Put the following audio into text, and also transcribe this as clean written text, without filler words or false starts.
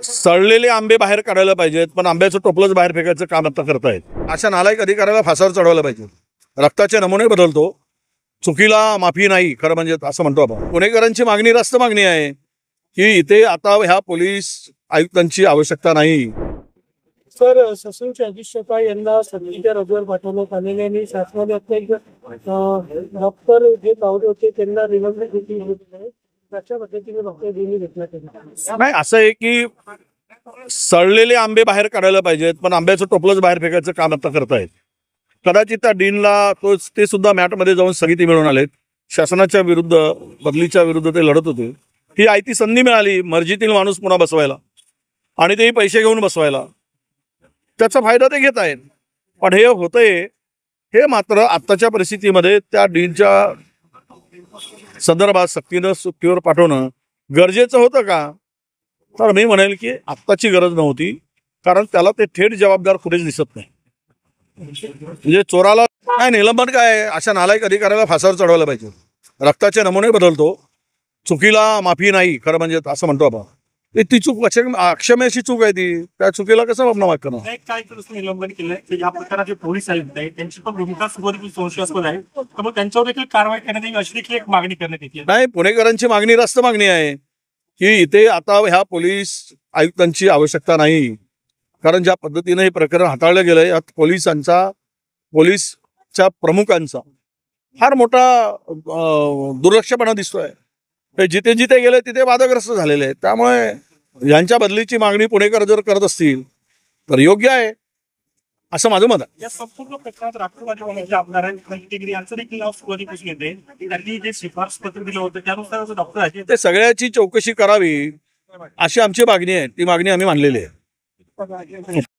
सडलेले आंबे बाहेर काढायला पाहिजेत, पण आंब्याचं टोपलंच बाहेर फेकायचं काम आता करतायत. अशा नालायक अधिकाऱ्याला फासावर चढवलं पाहिजे. रक्ताचे नमुने बदलतो, चुकीला माफी नाही, खरं म्हणजे असं म्हणतो आपण. पुणेकरांची मागणी रास्त मागणी आहे की इथे आता ह्या पोलीस आयुक्तांची आवश्यकता नाही. सर, ससूनचे अजित शहा यांना समितीच्या रजेवर पाठवण्यात आलेले आणि शासनाने डॉक्टर जे गावडे होते त्यांना रिमांड घेतली आहे. कशा पद्धतीने डॉक्टर घेतला नाही, असं आहे की सडलेले आंबे बाहेर काढायला पाहिजेत, पण आंब्याचं टोपलंच बाहेर फेकायचं काम आता करतायत. कदाचित त्या डीनला ते सुद्धा मॅटमध्ये जाऊन स्थगिती मिळवून आलेत. शासनाच्या विरुद्ध, बदलीच्या विरुद्ध ते लढत होते. ही आयती संधी मिळाली मर्जीतील माणूस पुन्हा बसवायला, आणि तेही पैसे घेऊन बसवायला. त्याचा फायदा ते घेत आहेत. पण हे होतंय हे मात्र आत्ताच्या परिस्थितीमध्ये त्या डीनच्या संदर्भात सक्तीनं सुट्टीवर पाठवणं गरजेचं होतं का? तर मी म्हणेल की आत्ताची गरज नव्हती, कारण त्याला ते थेट जबाबदार कुठेच दिसत नाही. म्हणजे चोराला काय निलंबन काय, अशा नालायक अधिकाऱ्याला फासावर चढवलं पाहिजे. रक्ताचे नमुने बदलतो, चुकीला माफी नाही, खरं म्हणजे असं म्हणतो आपण. ती चूक अक्षम्य चूक आहे. ती त्या चुकीला कसं माफ करणार? काय निलंबन केलं की या प्रकारात जे पोलीस आयुक्त आहेत त्यांची पण भूमिका सुरुवातीला संशयास्पद आहे, तर मग त्यांच्यावर देखील कारवाई करण्यात येईल अशी देखील एक मागणी करण्यात येते. नाही, पुणेकरांची मागणी रास्त मागणी आहे की इथे आता ह्या पोलीस आयुक्तांची आवश्यकता नाही. कारण ज्या पद्धतीने हे प्रकरण हाताळलं गेलंय, यात पोलीसच्या प्रमुखांचा फार मोठा दुर्लक्षपणा दिसतोय. हे जिथे जिथे गेले तिथे वादग्रस्त झालेले आहेत. त्यामुळे यांच्या बदलीची मागणी पुणेकर जर करत असतील तर योग्य आहे असं माझं मत आहे. या संपूर्ण प्रकरणात राष्ट्रवादी आमदार यांचं देखील नाव सुरुवातीपासून येते. त्यांनी जे शिफारस पत्र दिलं होतं त्यानुसार डॉक्टर आहे ते सगळ्याची चौकशी करावी अशी आमची मागणी आहे. ती मागणी आम्ही मानलेली आहे.